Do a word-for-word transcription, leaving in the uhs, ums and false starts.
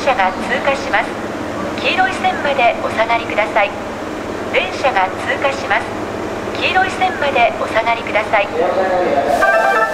車が通過します。黄色い線までお下がりください。電車が通過します。黄色い線までお下がりください。